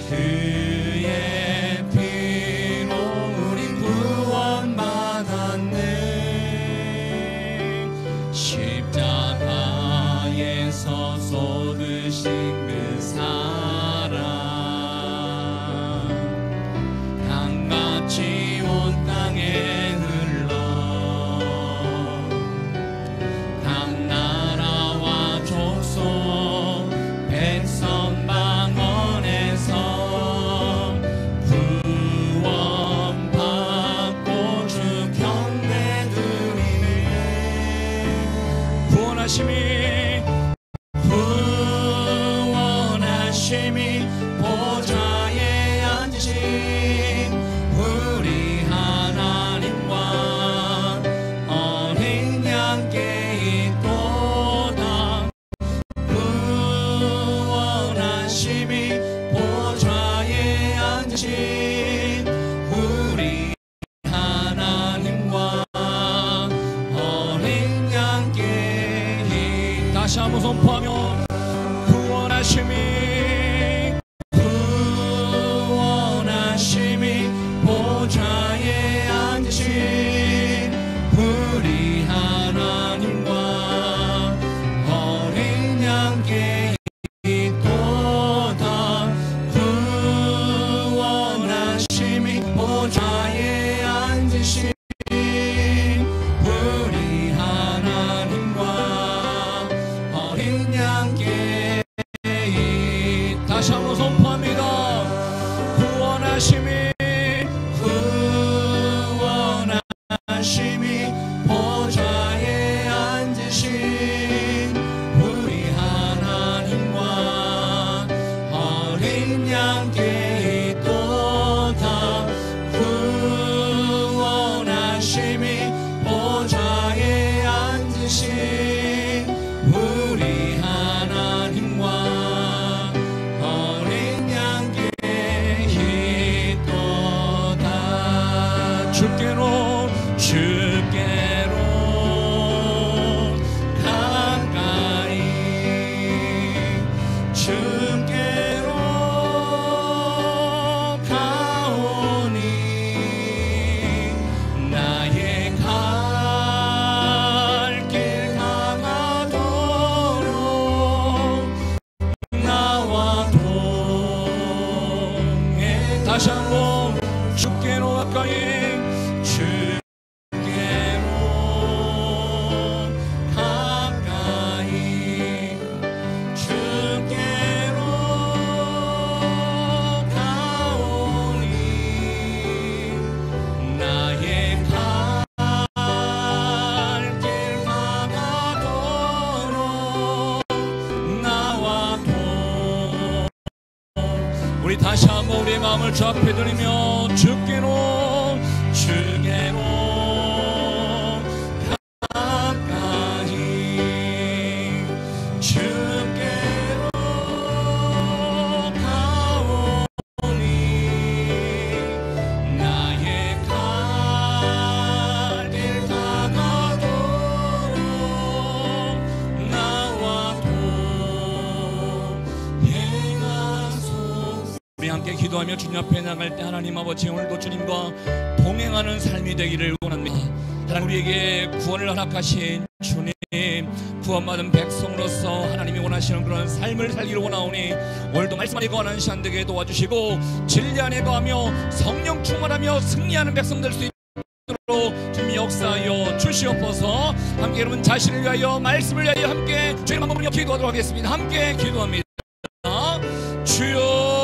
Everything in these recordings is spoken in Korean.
그의 피로 우리 구원받았네. 십자가에서 쏟으신 그 사랑 강같이 온 땅에 흘러 각 나라와 족속 백성 방언에서 구원받고 주 경배 드리네. 구원하심이 보좌에 앉으신 우리 하나님과 어린 양께 있도다. 구원하심이 보좌에 앉으신 우리 하나님과 어린 양께 다시 한번 선포하며 구원하심이 보좌에 앉으신 우리 하나님과 어린 양께 있도다. 구원하심이 보좌에 앉으신 우리 하나님과 어린 양께 다시 한번 선포합니다. 구원하심이 보좌에 앉으신 우리 하나님과 어린 양께 있도다. 구원하심이 보좌에 앉으신 우리 하나님과 어린 양께 있도다. 주께로 가까이 주께로 가오니 나의 갈 길 강하도록 나와 동행. 다시 한번 주께로 가까이 우리 다시 한번 우리의 마음을 주 앞에 드리며 주께로 가까이 주께로 가오니 나의 갈 길 다가도록 나와 동행하소서. 우리 함께 기도하며 주님 앞에 나갈 때 하나님 아버지 오늘도 주님과 동행하는 삶이 되기를 원합니다. 하나님 우리에게 구원을 허락하신 주님, 구원받은 백성으로서 하나님이 원하시는 그런 삶을 살기를 원하오니 오늘도 말씀 안에 거하는 시간 되게 도와주시고 진리 안에 거하며 성령 충만하며 승리하는 백성 될 수 있도록 주님 역사하여 주시옵소서. 함께 여러분 자신을 위하여 말씀을 위하여 함께 주님 한 번만 기도하도록 하겠습니다. 함께 기도합니다. 주여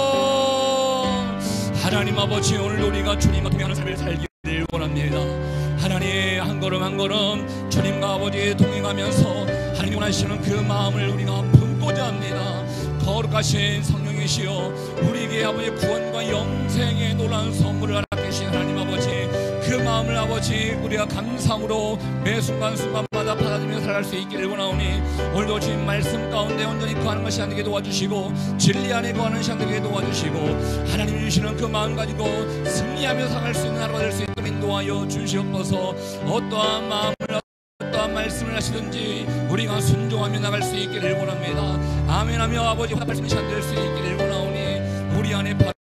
하나님 아버지 오늘도 우리가 주님과 동행하는 삶을 살기를 원합니다. 하나님 한 걸음 한 걸음 주님과 아버지 동행하면서 하나님이 원하시는 그 마음을 우리가 품고자 합니다. 거룩하신 성령이시여 우리에게 아버지 구원과 영생의 놀라운 선물을 허락해 주신 하나님 아버지 그 마음을 아버지 우리가 감사함으로 매 순간순간마다 받아들이며 살아갈 수 있기를 원하오니 오늘도 주님 말씀 가운데 온전히 거하는 것이 안 되게 도와주시고 진리 안에 거하는 시간 되게 도와주시고 하나님이 주시는 그 마음 가지고 승리하며 살아갈 수 있는 하루가 될 수 있도록 인도하여 주시옵소서. 어떠한 마음을 어떠한 말씀을 하시든지 우리가 순종하며 나갈 수 있기를 원합니다. 아멘하며 아버지 화답할 수 있는 시간 될 수 있기를 원하오니 우리 안에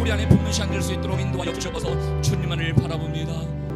우리 안에 품는 시간 될 수 있도록 인도하여 주셔서 주님만을 바라봅니다.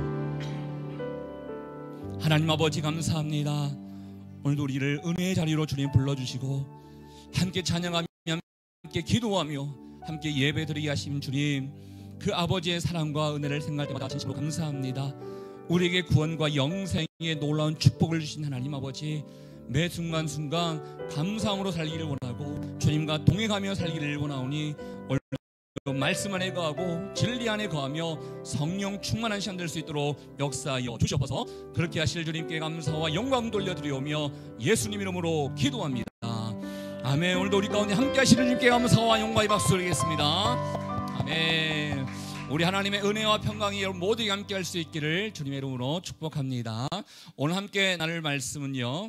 하나님 아버지 감사합니다. 오늘도 우리를 은혜의 자리로 주님 불러주시고 함께 찬양하며 함께 기도하며 함께 예배드리게 하신 주님, 그 아버지의 사랑과 은혜를 생각할 때마다 진심으로 감사합니다. 우리에게 구원과 영생의 놀라운 축복을 주신 하나님 아버지, 매 순간순간 감사함으로 살기를 원하고 주님과 동행하며 살기를 원하오니 오늘 말씀 안에 거하고 진리 안에 거하며 성령 충만한 시간 될 수 있도록 역사하여 주셔서 그렇게 하실 주님께 감사와 영광 돌려드리오며 예수님 이름으로 기도합니다. 아멘. 오늘도 우리 가운데 함께 하시는 주님께 감사와 영광의 박수 드리겠습니다. 아멘. 우리 하나님의 은혜와 평강이 여러분 모두에게 함께 할 수 있기를 주님의 이름으로 축복합니다. 오늘 함께 나눌 말씀은요,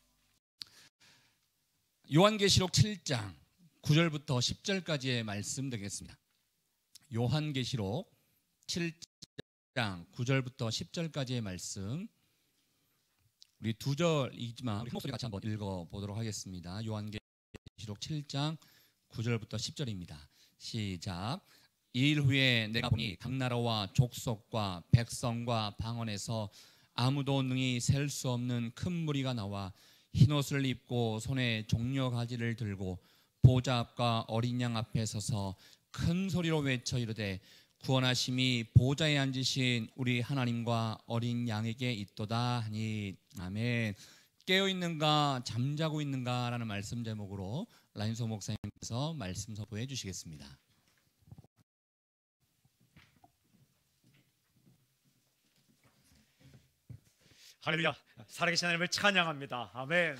요한계시록 7장 9절부터 10절까지의 말씀 되겠습니다. 요한계시록 7장 9절부터 10절까지의 말씀, 우리 두 절이지만 우리 목소리 같이 한번 읽어보도록 하겠습니다. 요한계시록 7장 9절부터 10절입니다. 시작. 이 일 후에 내가 보니 각 나라와 족속과 백성과 방언에서 아무도 능히 셀 수 없는 큰 무리가 나와 흰옷을 입고 손에 종려 가지를 들고 보좌 앞과 어린 양 앞에 서서 큰 소리로 외쳐 이르되 구원하심이 보좌에 앉으신 우리 하나님과 어린 양에게 있도다 하니. 아멘. 깨어있는가 잠자고 있는가 라는 말씀 제목으로 라인소 목사님께서 말씀 선포해 주시겠습니다. 할렐루야. 살아계신 하나님을 찬양합니다. 아멘.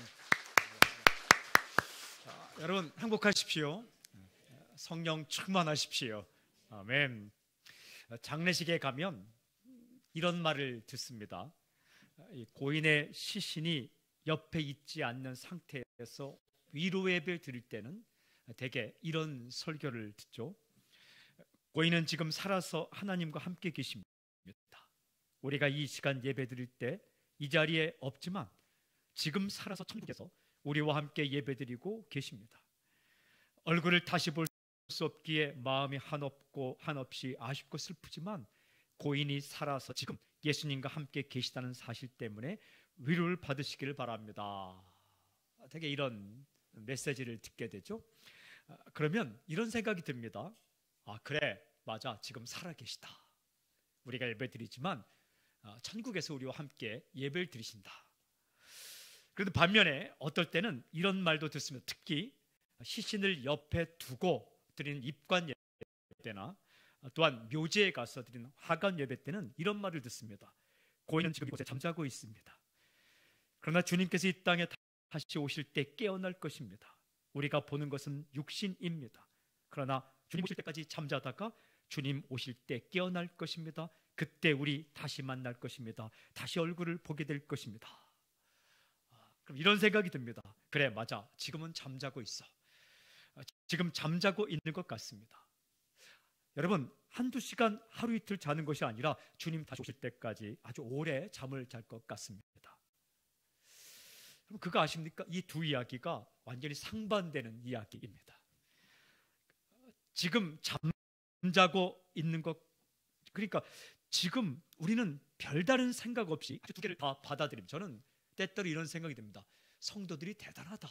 자, 여러분 행복하십시오. 성령 충만하십시오. 아멘. 장례식에 가면 이런 말을 듣습니다. 고인의 시신이 옆에 있지 않는 상태에서 위로 예배를 드릴 때는 대개 이런 설교를 듣죠. 고인은 지금 살아서 하나님과 함께 계십니다. 우리가 이 시간 예배 드릴 때 이 자리에 없지만 지금 살아서 천국에서 우리와 함께 예배드리고 계십니다. 얼굴을 다시 볼 수 없기에 마음이 한없이 아쉽고 슬프지만 고인이 살아서 지금 예수님과 함께 계시다는 사실 때문에 위로를 받으시기를 바랍니다. 되게 이런 메시지를 듣게 되죠. 그러면 이런 생각이 듭니다. 아, 그래, 맞아, 지금 살아계시다. 우리가 예배드리지만 천국에서 우리와 함께 예배를 드리신다. 그런데 반면에 어떨 때는 이런 말도 듣습니다. 특히 시신을 옆에 두고 드리는 입관 예배 때나 또한 묘지에 가서 드리는 화관 예배 때는 이런 말을 듣습니다. 고인은 지금 이곳에 잠자고 있습니다. 그러나 주님께서 이 땅에 다시 오실 때 깨어날 것입니다. 우리가 보는 것은 육신입니다. 그러나 주님 오실 때까지 잠자다가 주님 오실 때 깨어날 것입니다. 그때 우리 다시 만날 것입니다. 다시 얼굴을 보게 될 것입니다. 그럼 이런 생각이 듭니다. 그래, 맞아, 지금은 잠자고 있어. 지금 잠자고 있는 것 같습니다. 여러분, 한두 시간 하루 이틀 자는 것이 아니라 주님 다시 오실 때까지 아주 오래 잠을 잘 것 같습니다. 그럼 그거 아십니까? 이 두 이야기가 완전히 상반되는 이야기입니다. 지금 잠자고 있는 것, 그러니까 지금 우리는 별다른 생각 없이 두 개를 다 받아들입니다. 저는 때때로 이런 생각이 듭니다. 성도들이 대단하다.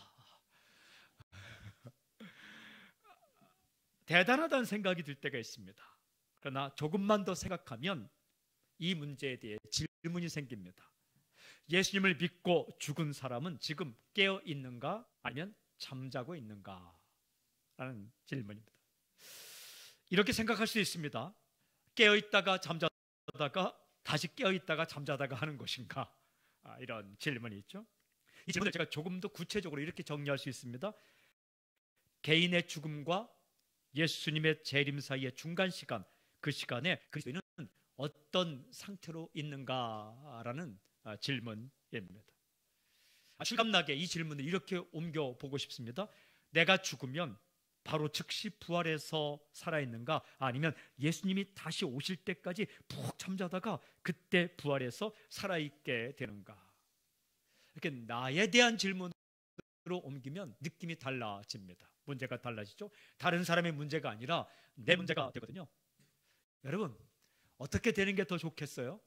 대단하다는 생각이 들 때가 있습니다. 그러나 조금만 더 생각하면 이 문제에 대해 질문이 생깁니다. 예수님을 믿고 죽은 사람은 지금 깨어 있는가 아니면 잠자고 있는가? 라는 질문입니다. 이렇게 생각할 수 있습니다. 깨어 있다가 잠자다가 다시 깨어 있다가 잠자다가 하는 것인가? 이런 질문이 있죠. 이 질문을 제가 조금 더 구체적으로 이렇게 정리할 수 있습니다. 개인의 죽음과 예수님의 재림 사이의 중간 시간, 그 시간에 그리스도인은 어떤 상태로 있는가라는 질문입니다. 실감나게 이 질문을 이렇게 옮겨보고 싶습니다. 내가 죽으면 바로 즉시 부활해서 살아있는가, 아니면 예수님이 다시 오실 때까지 푹 잠자다가 그때 부활해서 살아있게 되는가? 이렇게 나에 대한 질문을 옮기면 느낌이 달라집니다. 문제가 달라지죠. 다른 사람의 문제가 아니라 내 문제가 되거든요. 여러분, 어떻게 되는 게 더 좋겠어요?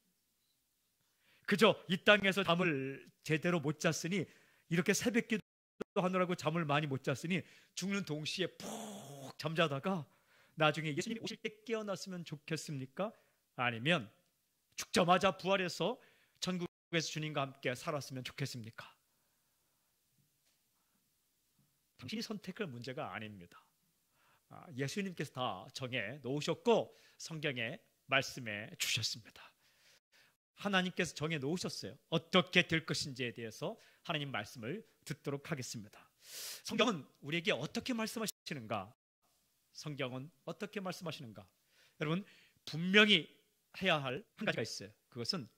그저 이 땅에서 잠을 제대로 못 잤으니, 이렇게 새벽기도 하느라고 잠을 많이 못 잤으니 죽는 동시에 푹 잠자다가 나중에 예수님이 오실 때 깨어났으면 좋겠습니까? 아니면 죽자마자 부활해서 천국에서 주님과 함께 살았으면 좋겠습니까? 당신이 선택할 문제가 아닙니다. 예수님께서 다 정해 놓으셨고 성경에 말씀해 주셨습니다. 하나님께서 정해 놓으셨어요. 어떻게 될 것인지에 대해서 하나님 말씀을 듣도록 하겠습니다. 성경은 우리에게 어떻게 말씀하시는가? 성경은 어떻게 말씀하시는가? 여러분, 분명히 해야 할 한 가지가 있어요. 그것은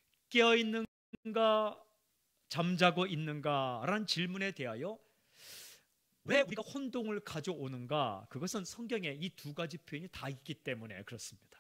깨어있는가 잠자고 있는가라는 질문에 대하여 왜 우리가 혼동을 가져오는가? 그것은 성경에 이 두 가지 표현이 다 있기 때문에 그렇습니다.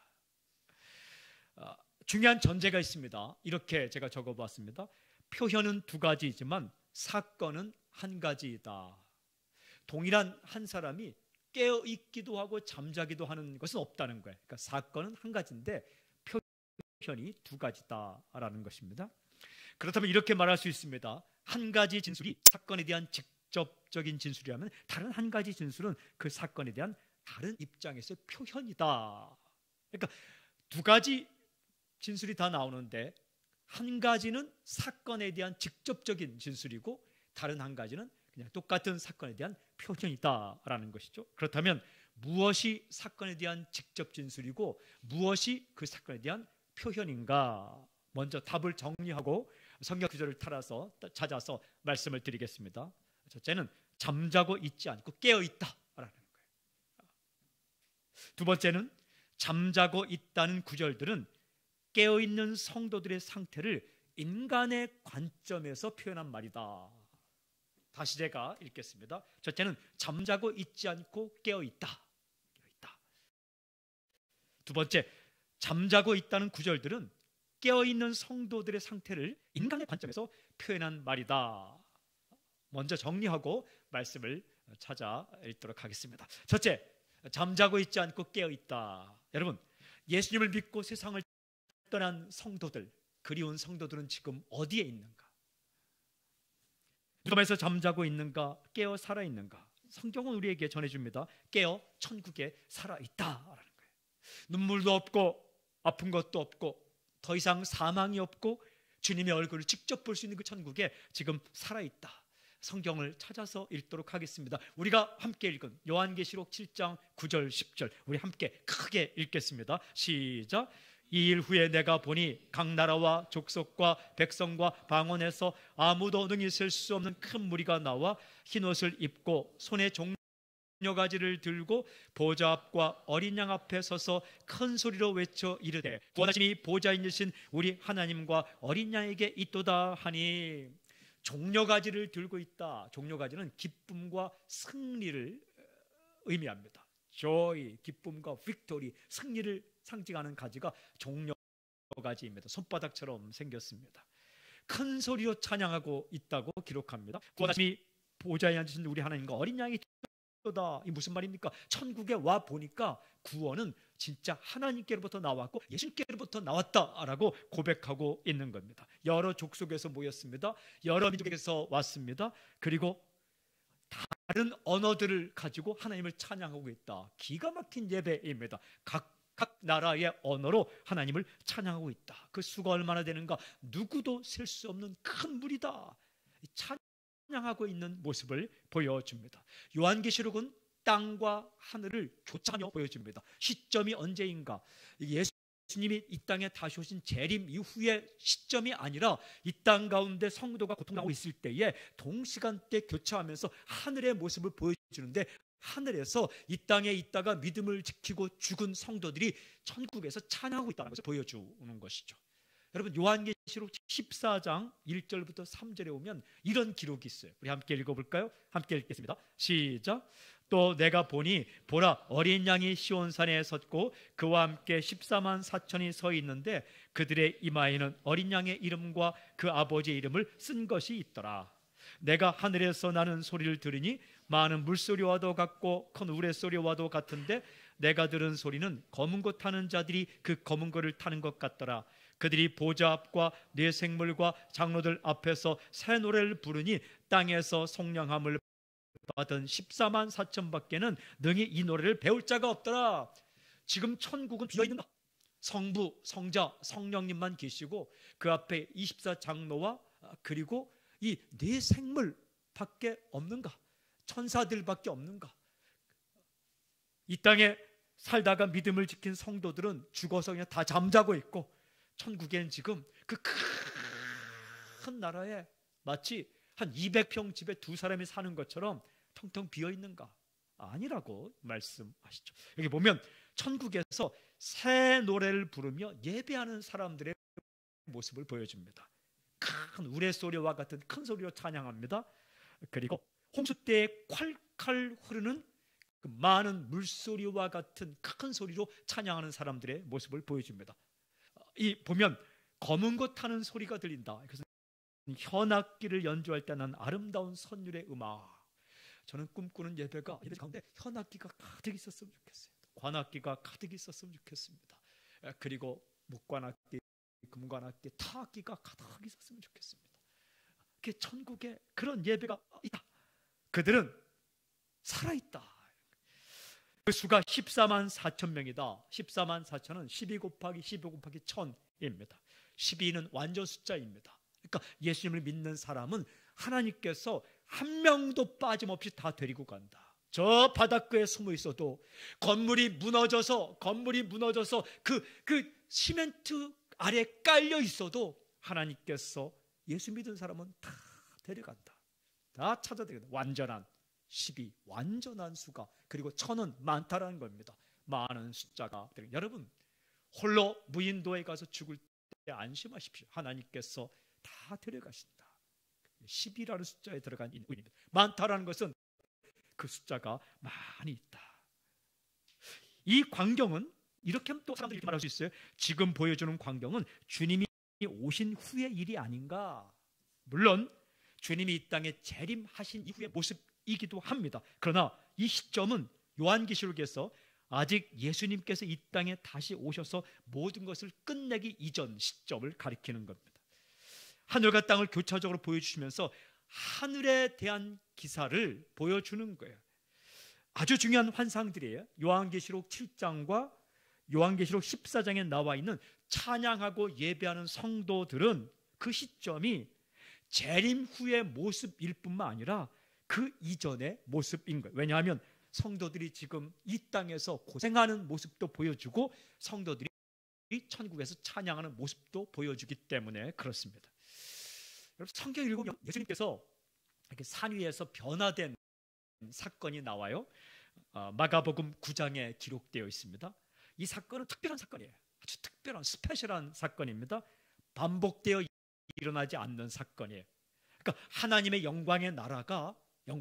중요한 전제가 있습니다. 이렇게 제가 적어봤습니다. 표현은 두 가지이지만 사건은 한 가지이다. 동일한 한 사람이 깨어있기도 하고 잠자기도 하는 것은 없다는 거예요. 그러니까 사건은 한 가지인데 표현이 두 가지다라는 것입니다. 그렇다면 이렇게 말할 수 있습니다. 한 가지 진술이 사건에 대한 직접적인 진술이라면 다른 한 가지 진술은 그 사건에 대한 다른 입장에서의 표현이다. 그러니까 두 가지 진술이 다 나오는데 한 가지는 사건에 대한 직접적인 진술이고 다른 한 가지는 그냥 똑같은 사건에 대한 표현이다라는 것이죠. 그렇다면 무엇이 사건에 대한 직접 진술이고 무엇이 그 사건에 대한 표현인가? 먼저 답을 정리하고 성경 구절을 찾아서 말씀을 드리겠습니다. 첫째는 잠자고 있지 않고 깨어 있다라는 거예요. 두 번째는 잠자고 있다는 구절들은 깨어 있는 성도들의 상태를 인간의 관점에서 표현한 말이다. 다시 제가 읽겠습니다. 첫째는 잠자고 있지 않고 깨어 있다. 두 번째, 잠자고 있다는 구절들은 깨어 있는 성도들의 상태를 인간의 관점에서 표현한 말이다. 먼저 정리하고 말씀을 찾아 읽도록 하겠습니다. 첫째, 잠자고 있지 않고 깨어 있다. 여러분, 예수님을 믿고 세상을 떠난 성도들, 그리운 성도들은 지금 어디에 있는가? 무덤에서 잠자고 있는가? 깨어 살아 있는가? 성경은 우리에게 전해줍니다. 깨어 천국에 살아 있다라는 거예요. 눈물도 없고 아픈 것도 없고 더 이상 사망이 없고 주님의 얼굴을 직접 볼 수 있는 그 천국에 지금 살아 있다. 성경을 찾아서 읽도록 하겠습니다. 우리가 함께 읽은 요한계시록 7장 9절 10절 우리 함께 크게 읽겠습니다. 시작. 이 일 후에 내가 보니 각 나라와 족속과 백성과 방언에서 아무도 능히 셀 수 없는 큰 무리가 나와 흰옷을 입고 손에 종려가지를 들고 보좌 앞과 어린 양 앞에 서서 큰 소리로 외쳐 이르되 구원하심이 보좌인 이신 우리 하나님과 어린 양에게 있도다 하니. 종려가지를 들고 있다. 종려가지는 기쁨과 승리를 의미합니다. joy, 기쁨과 victory, 승리를 상징하는 가지가 종려가지입니다. 손바닥처럼 생겼습니다. 큰 소리로 찬양하고 있다고 기록합니다. 구원하심이 보좌에 앉으신 우리 하나님과 어린 양이 있도다. 이 무슨 말입니까? 천국에 와 보니까 구원은 진짜 하나님께로부터 나왔고 예수님께로부터 나왔다라고 고백하고 있는 겁니다. 여러 족속에서 모였습니다. 여러 민족에서 왔습니다. 그리고 다른 언어들을 가지고 하나님을 찬양하고 있다. 기가 막힌 예배입니다. 각 나라의 언어로 하나님을 찬양하고 있다. 그 수가 얼마나 되는가? 누구도 셀 수 없는 큰 무리다. 찬양하고 있는 모습을 보여줍니다. 요한계시록은 땅과 하늘을 교차하며 보여줍니다. 시점이 언제인가? 예수님이 이 땅에 다시 오신 재림 이후의 시점이 아니라 이 땅 가운데 성도가 고통당하고 있을 때에 동시간대 교차하면서 하늘의 모습을 보여주는데 하늘에서 이 땅에 있다가 믿음을 지키고 죽은 성도들이 천국에서 찬양하고 있다는 것을 보여주는 것이죠. 여러분, 요한계시록 14장 1절부터 3절에 오면 이런 기록이 있어요. 우리 함께 읽어볼까요? 함께 읽겠습니다. 시작. 또 내가 보니 보라 어린 양이 시온산에 섰고 그와 함께 14만 4천이 서 있는데 그들의 이마에는 어린 양의 이름과 그 아버지의 이름을 쓴 것이 있더라. 내가 하늘에서 나는 소리를 들으니 많은 물소리와도 같고 큰 우레소리와도 같은데 내가 들은 소리는 검은 것 타는 자들이 그 검은 것을 타는 것 같더라. 그들이 보좌 앞과 네 생물과 장로들 앞에서 새 노래를 부르니 땅에서 속량함을 받은 14만 4천 밖에는 능히 이 노래를 배울 자가 없더라. 지금 천국은 비어있는가? 성부, 성자, 성령님만 계시고 그 앞에 24장로와 그리고 이 네 생물밖에 없는가? 천사들밖에 없는가? 이 땅에 살다가 믿음을 지킨 성도들은 죽어서 그냥 다 잠자고 있고, 천국에는 지금 그 큰 나라에 마치 한 200평 집에 두 사람이 사는 것처럼 텅텅 비어 있는가? 아니라고 말씀하시죠. 여기 보면 천국에서 새 노래를 부르며 예배하는 사람들의 모습을 보여줍니다. 큰 우레소리와 같은 큰 소리로 찬양합니다. 그리고 홍수대에 콸콸 흐르는 그 많은 물소리와 같은 큰 소리로 찬양하는 사람들의 모습을 보여줍니다. 이 보면 검은 것 타는 소리가 들린다. 그래서 현악기를 연주할 때 난 아름다운 선율의 음악. 저는 꿈꾸는 예배 가운데 현악기가 가득 있었으면 좋겠어요. 관악기가 가득 있었으면 좋겠습니다. 그리고 묵관악기, 금관악기, 타악기가 가득 있었으면 좋겠습니다. 그 천국에 그런 예배가 있다. 그들은 살아있다. 그 수가 14만 4천 명이다. 14만 4천은 12 곱하기 12 곱하기 1000입니다. 12는 완전 숫자입니다. 그러니까 예수님을 믿는 사람은 하나님께서 한 명도 빠짐없이 다 데리고 간다. 저 바닷가에 숨어 있어도 건물이 무너져서 그 시멘트 아래 깔려 있어도 하나님께서 예수 믿은 사람은 다 데려간다. 다 찾아들여간다. 완전한 12, 완전한 수가. 그리고 1000은 많다라는 겁니다. 많은 숫자가. 여러분, 홀로 무인도에 가서 죽을 때 안심하십시오. 하나님께서 다 데려가신다. 10이라는 숫자에 들어간 인구입니다. 많다라는 것은 그 숫자가 많이 있다. 이 광경은 이렇게 하면 또 사람들이 이렇게 말할 수 있어요. 지금 보여주는 광경은 주님이 오신 후의 일이 아닌가. 물론 주님이 이 땅에 재림하신 이후의 모습이기도 합니다. 그러나 이 시점은 요한계시록에서 아직 예수님께서 이 땅에 다시 오셔서 모든 것을 끝내기 이전 시점을 가리키는 겁니다. 하늘과 땅을 교차적으로 보여주시면서 하늘에 대한 기사를 보여주는 거예요. 아주 중요한 환상들이에요. 요한계시록 7장과 요한계시록 14장에 나와 있는 찬양하고 예배하는 성도들은 그 시점이 재림 후의 모습일 뿐만 아니라 그 이전의 모습인 거예요. 왜냐하면 성도들이 지금 이 땅에서 고생하는 모습도 보여주고 성도들이 천국에서 찬양하는 모습도 보여주기 때문에 그렇습니다. 여러분, 성경 읽으면 예수님께서 이렇게 산 위에서 변화된 사건이 나와요. 마가복음 9장에 기록되어 있습니다. 이 사건은 특별한 사건이에요. 아주 특별한 스페셜한 사건입니다. 반복되어 일어나지 않는 사건이에요. 그러니까 하나님의 영광의 나라가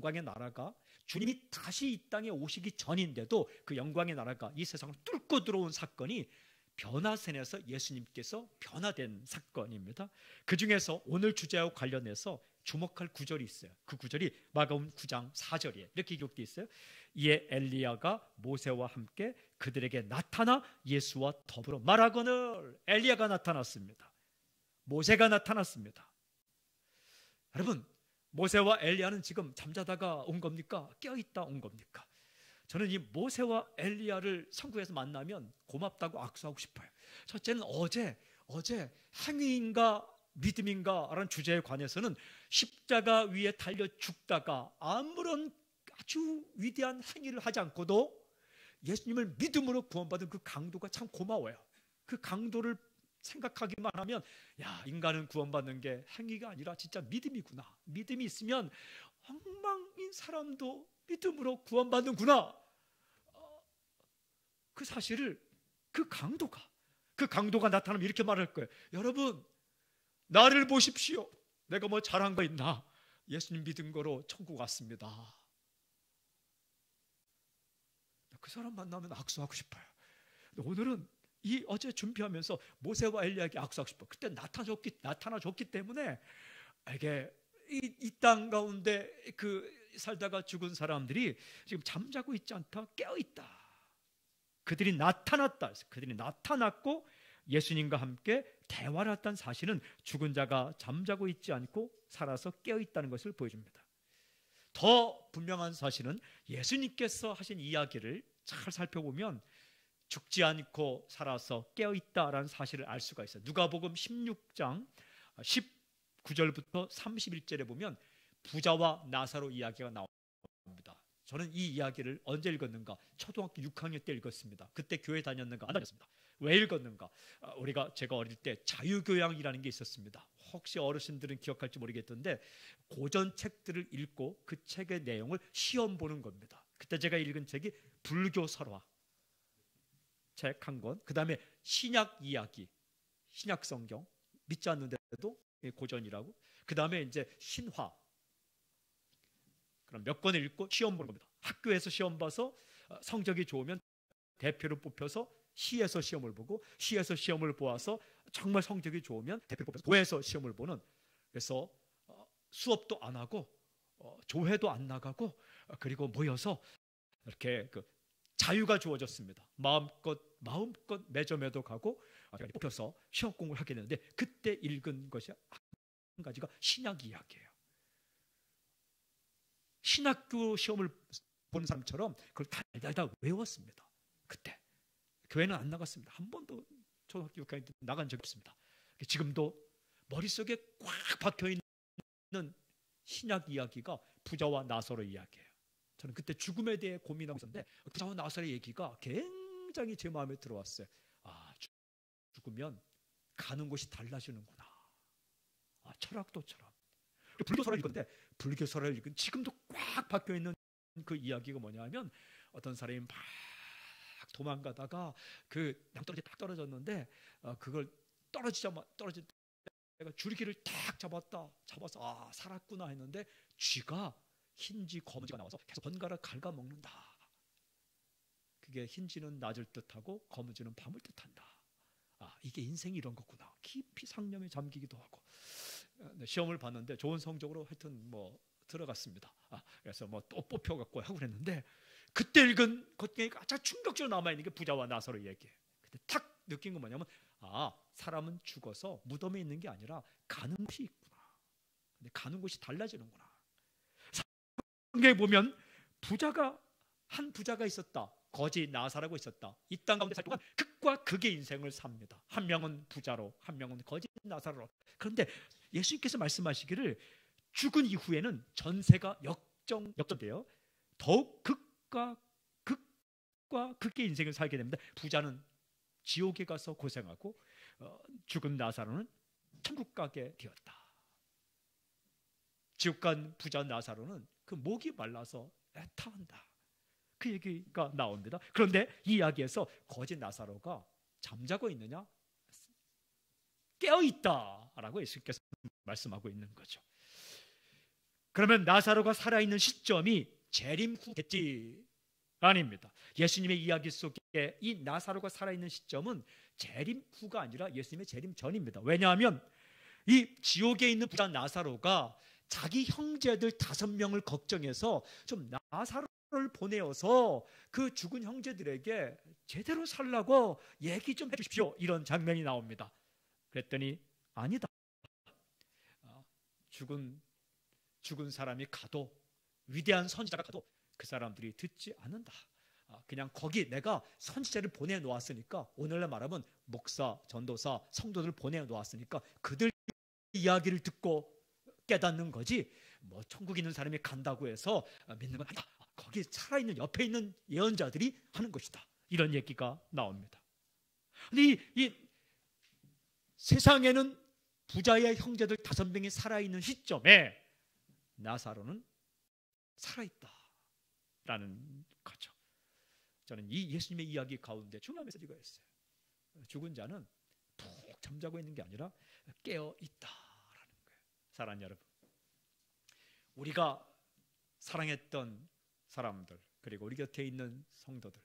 주님이 다시 이 땅에 오시기 전인데도 그 영광의 나라가 이 세상을 뚫고 들어온 사건이 변화산에서 예수님께서 변화된 사건입니다. 그 중에서 오늘 주제와 관련해서 주목할 구절이 있어요. 그 구절이 마가복음 9장 4절이에요. 이렇게 기록되어 있어요. 이에 엘리야가 모세와 함께 그들에게 나타나 예수와 더불어 말하거늘. 엘리야가 나타났습니다. 모세가 나타났습니다. 여러분, 모세와 엘리야는 지금 잠자다가 온 겁니까? 깨어있다 온 겁니까? 저는 이 모세와 엘리야를 천국에서 만나면 고맙다고 악수하고 싶어요. 첫째는 어제 행위인가 믿음인가 라는 주제에 관해서는 십자가 위에 달려 죽다가 아무런 아주 위대한 행위를 하지 않고도 예수님을 믿음으로 구원받은 그 강도가 참 고마워요. 그 강도를 생각하기만 하면 야, 인간은 구원받는 게 행위가 아니라 진짜 믿음이구나. 믿음이 있으면 엉망인 사람도 믿음으로 구원받는구나. 그 사실을 그 강도가 나타나면 이렇게 말할 거예요. 여러분, 나를 보십시오. 내가 뭐 잘한 거 있나? 예수님 믿은 거로 천국 왔습니다. 그 사람 만나면 악수하고 싶어요. 오늘은 이 어제 준비하면서 모세와 엘리야에게 악수하고 싶어요. 그때 나타나줬기 때문에 이게 이 땅 가운데 그 살다가 죽은 사람들이 지금 잠자고 있지 않다, 깨어 있다. 그들이 나타났다. 그들이 나타났고 예수님과 함께 대화를 했다는 사실은 죽은 자가 잠자고 있지 않고 살아서 깨어 있다는 것을 보여줍니다. 더 분명한 사실은 예수님께서 하신 이야기를 잘 살펴보면 죽지 않고 살아서 깨어 있다라는 사실을 알 수가 있어요. 누가복음 16장 19절부터 31절에 보면 부자와 나사로 이야기가 나옵니다. 저는 이 이야기를 언제 읽었는가? 초등학교 6학년 때 읽었습니다. 그때 교회 다녔는가? 안 다녔습니다. 왜 읽었는가? 제가 어릴 때 자유교양이라는 게 있었습니다. 혹시 어르신들은 기억할지 모르겠던데 고전 책들을 읽고 그 책의 내용을 시험 보는 겁니다. 그때 제가 읽은 책이 불교 설화 책 한 권, 그 다음에 신약 이야기, 신약 성경 믿지 않는데도 고전이라고, 그 다음에 이제 신화, 그럼 몇 권을 읽고 시험 보는 겁니다. 학교에서 시험 봐서 성적이 좋으면 대표로 뽑혀서 시에서 시험을 보고, 시에서 시험을 보아서 정말 성적이 좋으면 대표로 뽑혀서 도에서 시험을 보는. 그래서 수업도 안 하고 조회도 안 나가고 그리고 모여서 이렇게 자유가 주어졌습니다. 마음껏 매점에도 가고 뽑혀서 시험 공부를 하게 되는데, 그때 읽은 것이 한 가지가 신약 이야기예요. 신학교 시험을 본 사람처럼 그걸 달달달 외웠습니다. 그때 교회는 안 나갔습니다. 한 번도 초등학교 6학년 때 나간 적이 없습니다. 지금도 머릿속에 꽉 박혀있는 신약 이야기가 부자와 나사로 이야기예요. 저는 그때 죽음에 대해 고민하고 있었는데 부자와 나사로의 얘기가 굉장히 제 마음에 들어왔어요. 죽으면 가는 곳이 달라지는구나. 철학도 처럼. 불교설을 읽었는데 불교설을 읽은 지금도 꽉 박혀있는 그 이야기가 뭐냐면, 어떤 사람이 막 도망가다가 그 낭떠러지에 딱 떨어졌는데 그걸 떨어질 때 내가 줄기를 딱 잡아서 살았구나 했는데 쥐가 흰쥐 검은쥐가 나와서 계속 번갈아 갉아먹는다. 그게 흰쥐는 낮을 뜻하고 검은쥐는 밤을 뜻한다. 이게 인생이 이런 거구나. 깊이 상념에 잠기기도 하고. 시험을 봤는데 좋은 성적으로 하여튼 들어갔습니다. 그래서 또 뽑혀갖고 하고 그랬는데, 그때 읽은 것 중에 가장 충격적으로 남아있는 게 부자와 나사로 얘기예요. 그때 탁 느낀 건 뭐냐면, 사람은 죽어서 무덤에 있는 게 아니라 가는 곳이 있구나. 근데 가는 곳이 달라지는구나. 성경에 보면 한 부자가 있었다. 거지 나사라고 있었다. 이 땅 가운데 살 동안 극과 극의 인생을 삽니다. 한 명은 부자로, 한 명은 거지 나사로. 그런데 예수님께서 말씀하시기를 죽은 이후에는 전세가 역전돼요. 더욱 극과 극의 인생을 살게 됩니다. 부자는 지옥에 가서 고생하고 죽은 나사로는 천국 가게 되었다. 지옥 간 부자 나사로는 그 목이 말라서 애타한다. 그 얘기가 나옵니다. 그런데 이 이야기에서 거짓 나사로가 잠자고 있느냐? 깨어있다라고 예수께서 말씀하고 있는 거죠. 그러면 나사로가 살아있는 시점이 재림 후겠지? 아닙니다. 예수님의 이야기 속에 이 나사로가 살아있는 시점은 재림 후가 아니라 예수님의 재림 전입니다. 왜냐하면 이 지옥에 있는 부자 나사로가 자기 형제들 5명을 걱정해서 좀 나사로를 보내어서 그 죽은 형제들에게 제대로 살라고 얘기 좀 해주십시오. 이런 장면이 나옵니다. 그랬더니 아니다. 죽은 사람이 가도, 위대한 선지자가 가도 그 사람들이 듣지 않는다. 그냥 거기 내가 선지자를 보내놓았으니까, 오늘날 말하면 목사, 전도사, 성도들 보내놓았으니까 그들 이야기를 듣고 깨닫는 거지, 천국 있는 사람이 간다고 해서 믿는 건 아니다. 거기 살아있는 옆에 있는 예언자들이 하는 것이다. 이런 얘기가 나옵니다. 근데 이 세상에는 부자의 형제들 5명이 살아있는 시점에 나사로는 살아있다라는 거죠. 저는 이 예수님의 이야기 가운데 중요한 메시지가 있어요. 죽은 자는 푹 잠자고 있는 게 아니라 깨어 있다라는 거예요. 사랑하는 여러분, 우리가 사랑했던 사람들, 그리고 우리 곁에 있는 성도들,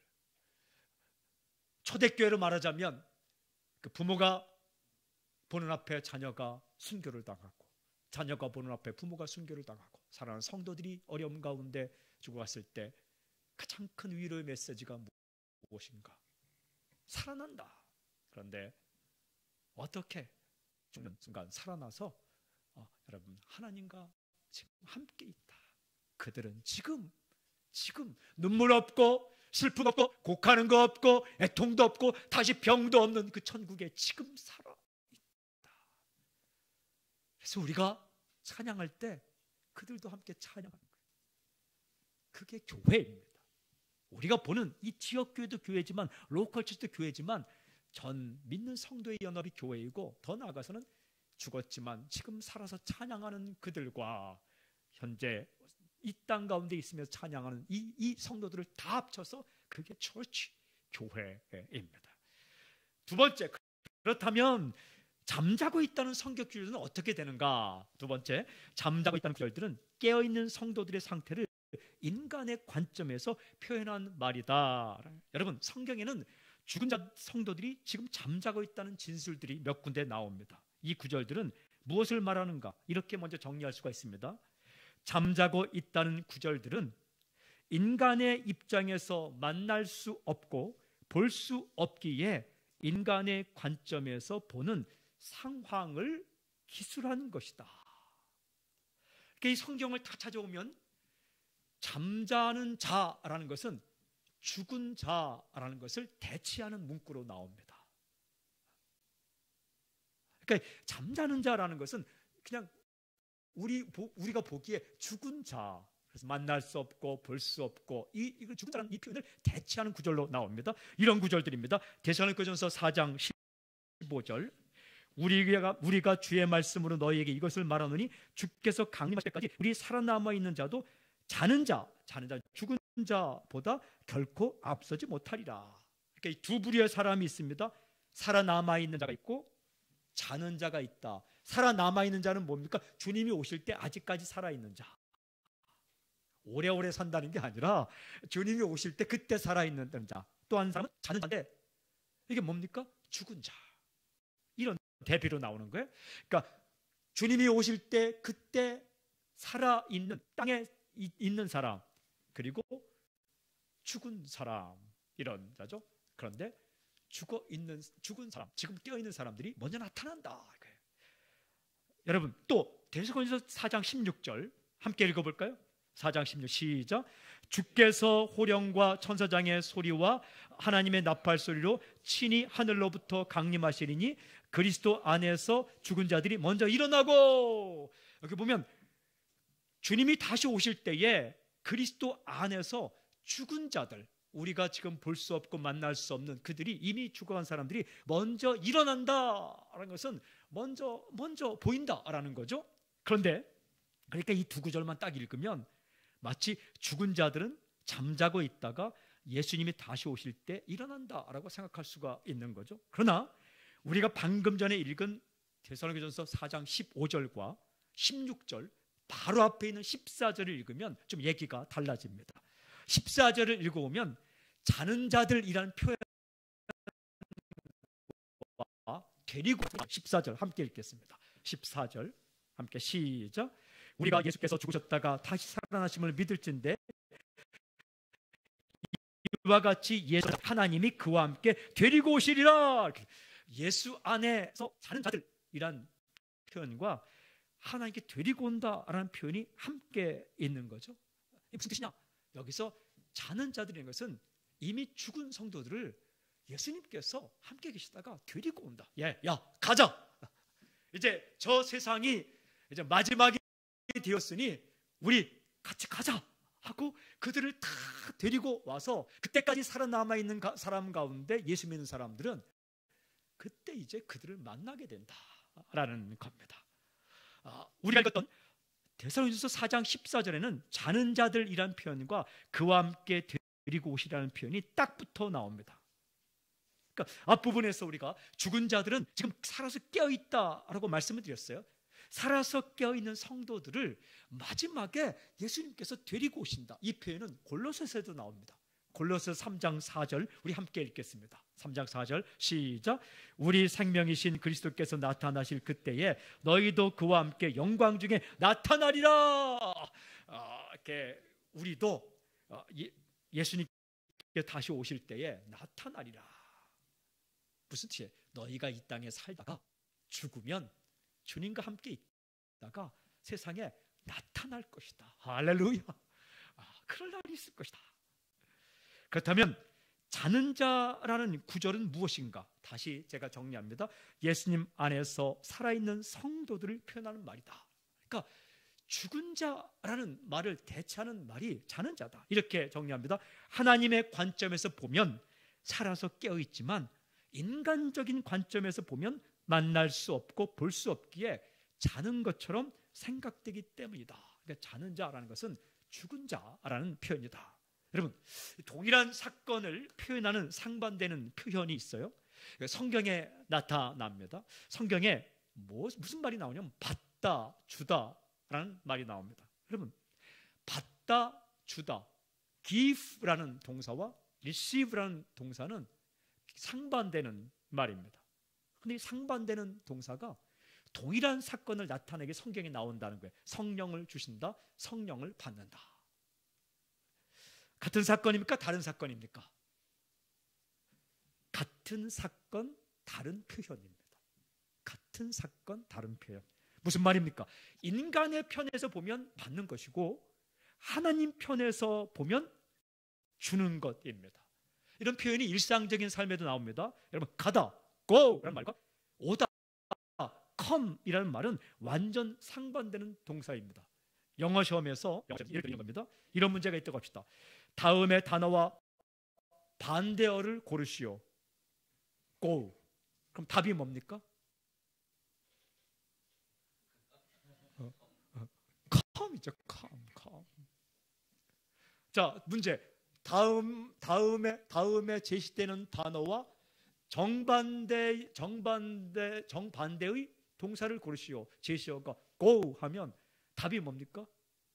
초대교회로 말하자면 그 부모가 보는 앞에 자녀가 순교를 당하고, 자녀가 보는 앞에 부모가 순교를 당하고 사랑하는 성도들이 어려움 가운데 죽어갔을 때 가장 큰 위로의 메시지가 무엇인가? 살아난다. 그런데 어떻게 죽는 순간 살아나서 여러분 하나님과 지금 함께 있다. 그들은 지금 눈물 없고 슬픔 없고 곡하는 거 없고 애통도 없고 다시 병도 없는 그 천국에 지금 살아 있다. 그래서 우리가 찬양할 때 그들도 함께 찬양하는 거예요. 그게 교회입니다. 우리가 보는 이 지역교회도 교회지만 로컬처도 교회지만 전 믿는 성도의 연합이 교회이고 더 나아가서는 죽었지만 지금 살아서 찬양하는 그들과 현재 이 땅 가운데 있으면서 찬양하는 이 성도들을 다 합쳐서 그게 처치, 교회입니다. 두 번째, 그렇다면 잠자고 있다는 성격주의는 어떻게 되는가? 두 번째, 잠자고 있다는 구절들은 깨어있는 성도들의 상태를 인간의 관점에서 표현한 말이다. 여러분, 성경에는 죽은 자 성도들이 지금 잠자고 있다는 진술들이 몇 군데 나옵니다. 이 구절들은 무엇을 말하는가? 이렇게 먼저 정리할 수가 있습니다. 잠자고 있다는 구절들은 인간의 입장에서 만날 수 없고 볼 수 없기에 인간의 관점에서 보는 상황을 기술한 것이다. 그러니까 이 성경을 다 찾아오면 잠자는 자라는 것은 죽은 자라는 것을 대치하는 문구로 나옵니다. 그러니까 잠자는 자라는 것은 그냥 우리가 보기에 죽은 자, 그래서 만날 수 없고 볼 수 없고 이 죽은 자라는 이 표현을 대치하는 구절로 나옵니다. 이런 구절들입니다. 데살로니가전서 4장 15절 우리가 주의 말씀으로 너희에게 이것을 말하노니 주께서 강림하실 때까지 우리 살아남아 있는 자도 자는 자 죽은 자보다 결코 앞서지 못하리라. 그러니까 이 두 부류의 사람이 있습니다. 살아남아 있는 자가 있고 자는 자가 있다. 살아남아 있는 자는 뭡니까? 주님이 오실 때 아직까지 살아있는 자. 오래오래 산다는 게 아니라 주님이 오실 때 그때 살아있는 자. 또 한 사람은 자는 자인데 이게 뭡니까? 죽은 자. 이런 대비로 나오는 거예요. 그러니까 주님이 오실 때 그때 살아있는 땅에 있는 사람 그리고 죽은 사람 이런 자죠. 그런데 죽은 사람, 지금 깨어있는 사람들이 먼저 나타난다. 여러분 또 데살로니가전서 4장 16절 함께 읽어볼까요? 4장 16 시작. 주께서 호령과 천사장의 소리와 하나님의 나팔 소리로 친히 하늘로부터 강림하시리니 그리스도 안에서 죽은 자들이 먼저 일어나고. 여기 보면 주님이 다시 오실 때에 그리스도 안에서 죽은 자들, 우리가 지금 볼 수 없고 만날 수 없는 그들이 이미 죽어간 사람들이 먼저 일어난다라는 것은 먼저 보인다라는 거죠. 그런데 그러니까 이 두 구절만 딱 읽으면 마치 죽은 자들은 잠자고 있다가 예수님이 다시 오실 때 일어난다라고 생각할 수가 있는 거죠. 그러나 우리가 방금 전에 읽은 데살로니가전서 4장 15절과 16절 바로 앞에 있는 14절을 읽으면 좀 얘기가 달라집니다. 14절을 읽어보면 자는 자들이라는 표현과 데리고 14절 함께 읽겠습니다. 14절 함께 시작. 우리가 예수께서 죽으셨다가 다시 살아나심을 믿을진데 이와 같이 예수 하나님이 그와 함께 데리고 오시리라. 예수 안에서 자는 자들이란 표현과 하나님께 데리고 온다라는 표현이 함께 있는 거죠. 이게 무슨 뜻이냐? 여기서 자는 자들인 것은 이미 죽은 성도들을 예수님께서 함께 계시다가 데리고 온다. 야 가자. 이제 저 세상이 이제 마지막이 되었으니 우리 같이 가자 하고 그들을 다 데리고 와서 그때까지 살아남아 있는 사람 가운데 예수 믿는 사람들은 그때 이제 그들을 만나게 된다라는 겁니다. 우리가 읽었던 데살로니가전서 4장 14절에는 자는 자들이란 표현과 그와 함께 데리고 오시라는 표현이 딱 붙어 나옵니다. 그러니까 앞부분에서 우리가 죽은 자들은 지금 살아서 깨어있다라고 말씀을 드렸어요. 살아서 깨어있는 성도들을 마지막에 예수님께서 데리고 오신다. 이 표현은 골로새서에도 나옵니다. 골로새 3장 4절 우리 함께 읽겠습니다. 3장 4절 시작. 우리 생명이신 그리스도께서 나타나실 그때에 너희도 그와 함께 영광 중에 나타나리라. 이렇게 우리도 예수님께 다시 오실 때에 나타나리라. 무슨 뜻이에요? 너희가 이 땅에 살다가 죽으면 주님과 함께 있다가 세상에 나타날 것이다. 할렐루야. 그럴 날이 있을 것이다. 그렇다면 자는 자라는 구절은 무엇인가? 다시 제가 정리합니다. 예수님 안에서 살아있는 성도들을 표현하는 말이다. 그러니까 죽은 자라는 말을 대체하는 말이 자는 자다. 이렇게 정리합니다. 하나님의 관점에서 보면 살아서 깨어있지만 인간적인 관점에서 보면 만날 수 없고 볼 수 없기에 자는 것처럼 생각되기 때문이다. 그러니까 자는 자라는 것은 죽은 자라는 표현이다. 여러분, 동일한 사건을 표현하는 상반되는 표현이 있어요. 성경에 나타납니다. 성경에 무슨 말이 나오냐면 받다, 주다라는 말이 나옵니다. 여러분, 받다, 주다, give라는 동사와 receive라는 동사는 상반되는 말입니다. 그런데 이 상반되는 동사가 동일한 사건을 나타내게 성경에 나온다는 거예요. 성령을 주신다, 성령을 받는다. 같은 사건입니까? 다른 사건입니까? 같은 사건, 다른 표현입니다. 같은 사건, 다른 표현. 무슨 말입니까? 인간의 편에서 보면 받는 것이고 하나님 편에서 보면 주는 것입니다. 이런 표현이 일상적인 삶에도 나옵니다. 여러분, 가다, go 라는 말과 오다, come 이라는 말은 완전 상반되는 동사입니다. 영어 시험에서 예를 드리는 겁니다. 이런 문제가 있다고 합시다. 다음의 단어와 반대어를 고르시오. go. 그럼 답이 뭡니까? come이죠. come. 자, 문제. 다음에 제시되는 단어와 정반대의 동사를 고르시오. 제시어가 go 하면 답이 뭡니까?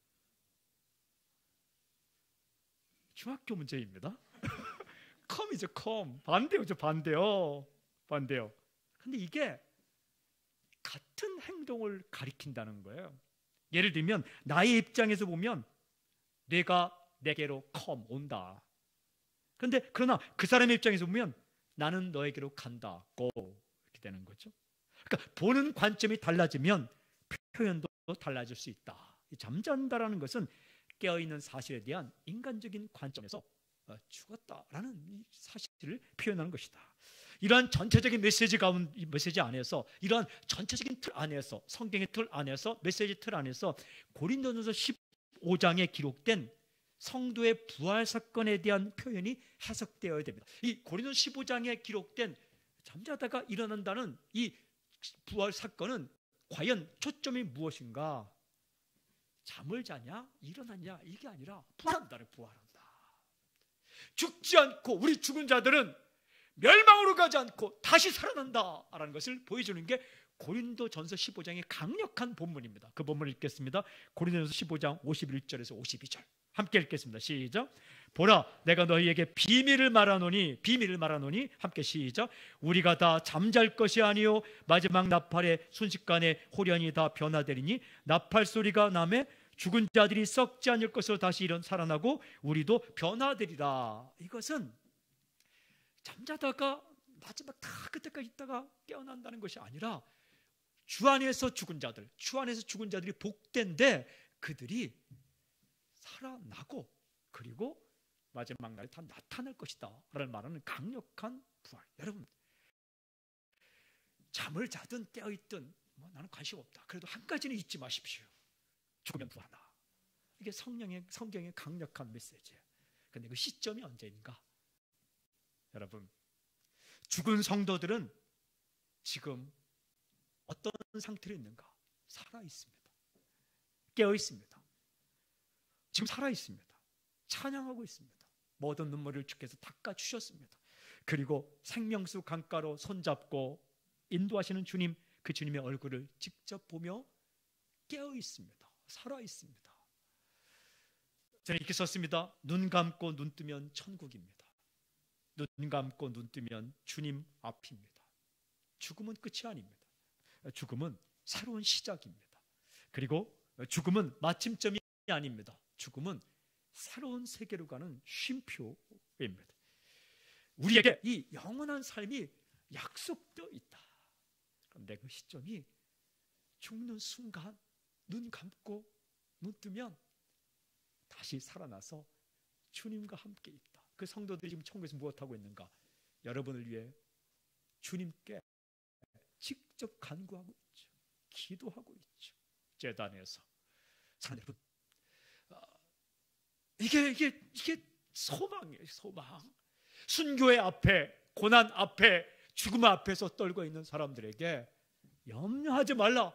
중학교 문제입니다. come이죠. come. 반대어죠. 반대어. 근데 이게 같은 행동을 가리킨다는 거예요. 예를 들면 나의 입장에서 보면 내가 내게로 come, 온다. 그러나 그 사람의 입장에서 보면 나는 너에게로 간다, go 이렇게 되는 거죠. 그러니까 보는 관점이 달라지면 표현도 달라질 수 있다. 잠잔다라는 것은 깨어있는 사실에 대한 인간적인 관점에서 죽었다라는 이 사실을 표현하는 것이다. 이러한 전체적인 메시지 안에서, 이러한 전체적인 틀 안에서, 성경의 틀 안에서, 메시지 틀 안에서 고린도전서 15장에 기록된 성도의 부활 사건에 대한 표현이 해석되어야 됩니다. 이 고린도전서 15장에 기록된 잠자다가 일어난다는 이 부활 사건은 과연 초점이 무엇인가? 잠을 자냐? 일어났냐? 이게 아니라 부활한다는, 부활한다. 죽지 않고 우리 죽은 자들은 멸망으로 가지 않고 다시 살아난다라는 것을 보여주는 게 고린도전서 15장의 강력한 본문입니다. 그 본문을 읽겠습니다. 고린도전서 15장 51절에서 52절 함께 읽겠습니다. 시작. 보라, 내가 너희에게 비밀을 말하노니 함께 시작. 우리가 다 잠잘 것이 아니요 마지막 나팔의 순식간에 홀연히 다 변화되리니 나팔 소리가 나매 죽은 자들이 썩지 않을 것으로 다시 살아나고 우리도 변화되리라. 이것은 잠자다가 마지막 다 그때까지 있다가 깨어난다는 것이 아니라 주 안에서 죽은 자들이 복된데 그들이 살아나고 그리고 마지막 날에 다 나타날 것이다 라는 말하는 강력한 부활. 여러분, 잠을 자든 깨어있든 나는 관심 없다. 그래도 한 가지는 잊지 마십시오. 죽으면 부활한다. 이게 성경의 강력한 메시지예요. 그런데 그 시점이 언제인가? 여러분, 죽은 성도들은 지금 어떤 상태로 있는가? 살아 있습니다. 깨어 있습니다. 지금 살아 있습니다. 찬양하고 있습니다. 모든 눈물을 주께서 닦아 주셨습니다. 그리고 생명수 강가로 손잡고 인도하시는 주님, 그 주님의 얼굴을 직접 보며 깨어 있습니다. 살아 있습니다. 저는 이렇게 썼습니다. 눈 감고 눈 뜨면 천국입니다. 눈 감고 눈 뜨면 주님 앞입니다. 죽음은 끝이 아닙니다. 죽음은 새로운 시작입니다. 그리고 죽음은 마침점이 아닙니다. 죽음은 새로운 세계로 가는 쉼표입니다. 우리에게 이 영원한 삶이 약속되어 있다. 그런데 그 시점이 죽는 순간 눈 감고 눈 뜨면 다시 살아나서 주님과 함께 있다. 그 성도들이 지금 천국에서 무엇하고 있는가? 여러분을 위해 주님께 직접 간구하고 있죠. 기도하고 있죠. 제단에서. 사랑하는 여러분, 이게 소망이에요. 소망. 순교의 앞에, 고난 앞에, 죽음 앞에서 떨고 있는 사람들에게 염려하지 말라.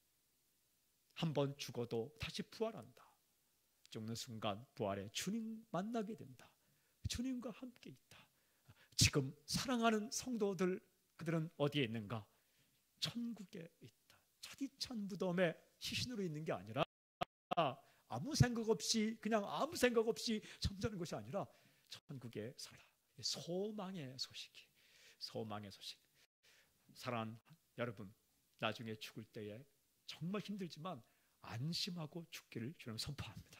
한번 죽어도 다시 부활한다. 죽는 순간 부활에 주님 만나게 된다. 주님과 함께 있다. 지금 사랑하는 성도들, 그들은 어디에 있는가? 천국에 있다. 차디찬 무덤에 시신으로 있는 게 아니라 아무 생각 없이, 그냥 아무 생각 없이 잠자는 것이 아니라 천국에 살아. 소망의 소식이, 소망의 소식. 사랑하는 여러분, 나중에 죽을 때에 정말 힘들지만 안심하고 죽기를 주님 선포합니다.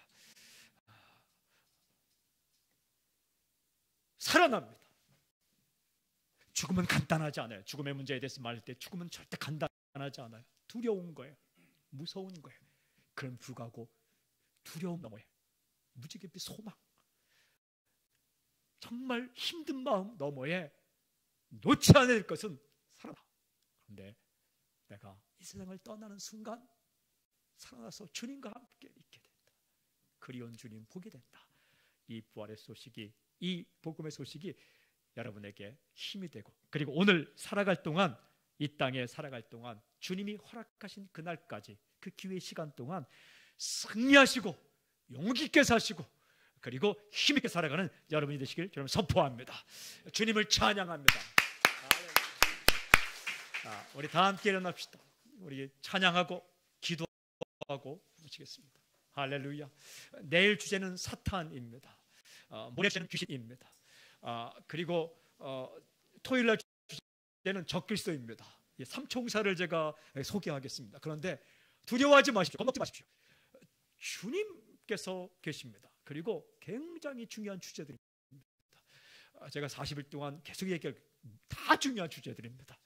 살아납니다. 죽음은 간단하지 않아요. 죽음의 문제에 대해서 말할 때 죽음은 절대 간단하지 않아요. 두려운 거예요. 무서운 거예요. 그럼 불구하고 두려움 너머에 무지개빛 소망, 정말 힘든 마음 너머에 놓지 않을 것은 살아나. 그런데 내가 이 세상을 떠나는 순간 살아나서 주님과 함께 있게 된다. 그리운 주님 보게 된다. 이 부활의 소식이, 이 복음의 소식이 여러분에게 힘이 되고, 그리고 오늘 살아갈 동안, 이 땅에 살아갈 동안 주님이 허락하신 그날까지, 그 기회의 시간 동안 승리하시고 용기 있게 사시고 그리고 힘있게 살아가는 여러분이 되시길 저는 선포합니다. 주님을 찬양합니다. 우리 다 함께 일어납시다. 우리 찬양하고 기도하고 마치겠습니다. 할렐루야. 내일 주제는 사탄입니다. 모레 주제는 귀신입니다. 그리고 토요일날 주제는 적그리스도입니다. 삼총사를 제가 소개하겠습니다. 그런데 두려워하지 마십시오. 겁먹지 마십시오. 주님께서 계십니다. 그리고 굉장히 중요한 주제들입니다. 제가 40일 동안 계속 얘기할 다 중요한 주제들입니다.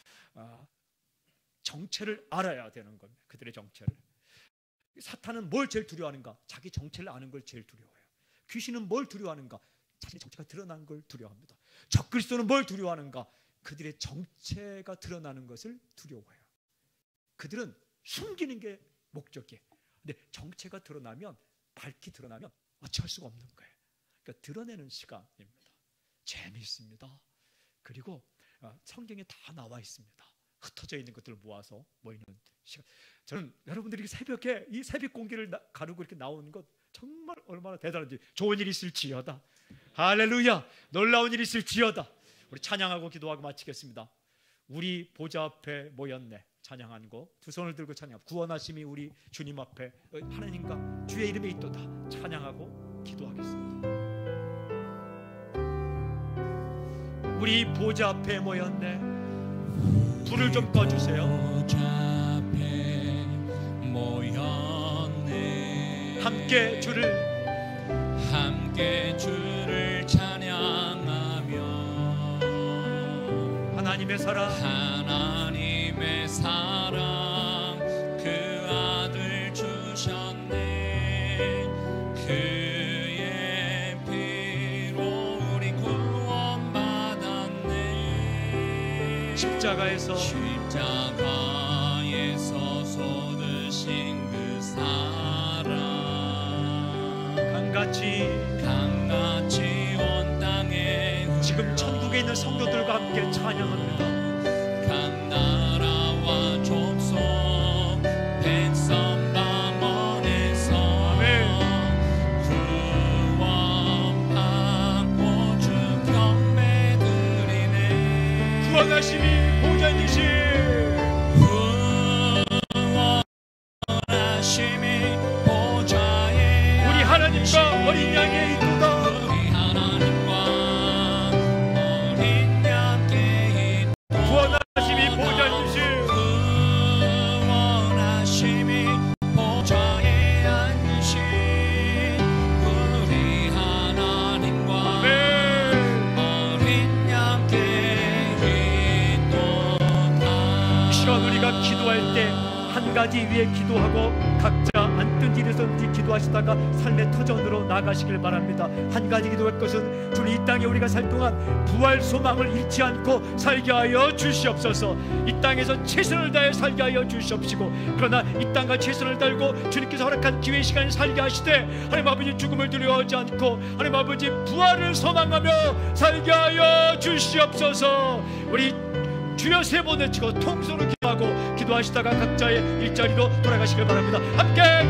정체를 알아야 되는 겁니다. 그들의 정체를. 사탄은 뭘 제일 두려워하는가? 자기 정체를 아는 걸 제일 두려워해요. 귀신은 뭘 두려워하는가? 자신의 정체가 드러난 걸 두려워합니다. 적그리스도는 뭘 두려워하는가? 그들의 정체가 드러나는 것을 두려워해요. 그들은 숨기는 게 목적이에요. 근데 정체가 드러나면, 밝히 드러나면 어찌할 수가 없는 거예요. 그러니까 드러내는 시간입니다. 재미있습니다. 그리고 성경에 다 나와 있습니다. 흩어져 있는 것들을 모아서 모이는 시간. 저는 여러분들이 새벽에 이 새벽 공기를 가르고 이렇게 나오는 것 정말 얼마나 대단한지. 좋은 일이 있을지어다. 할렐루야. 놀라운 일이 있을지어다. 우리 찬양하고 기도하고 마치겠습니다. 우리 보좌 앞에 모였네. 찬양한 거 두 손을 들고 찬양. 구원하심이 우리 주님 앞에 하나님과 주의 이름에 있도다. 찬양하고 기도하겠습니다. 우리 보좌 앞에 모였네. 불을 좀 꺼주세요. 보좌 앞에 모였네. 함께 주를 찬양하며 하나님의 사랑, 하나님의 사랑 그 아들 주셨네. 그의 피로 우리 구원받았네. 십자가에서 쏟으신 그 사랑 강같이 온 땅에 지금 천국에 있는 성도들과 함께 찬양합니다. 각 나라와 족속 백성 방언에서 구원받고 주 경배 드리네. 구원하심이 보좌이신 구원하심이 보좌에 우리 하나님과 가지 위해 기도하고 각자 앉든 일에서든지 기도하시다가 삶의 터전으로 나가시길 바랍니다. 한 가지 기도할 것은 주님, 이 땅에 우리가 살 동안 부활 소망을 잃지 않고 살게 하여 주시옵소서. 이 땅에서 최선을 다해 살게 하여 주시옵시고, 그러나 이 땅과 최선을 다하고 주님께서 허락한 기회 시간을 살게 하시되 하나님 아버지 죽음을 두려워하지 않고 하나님 아버지 부활을 소망하며 살게 하여 주시옵소서. 우리 주여 세 번 외치고 통성으로 기도하고 기도하시다가 각자의 일자리로 돌아가시길 바랍니다. 함께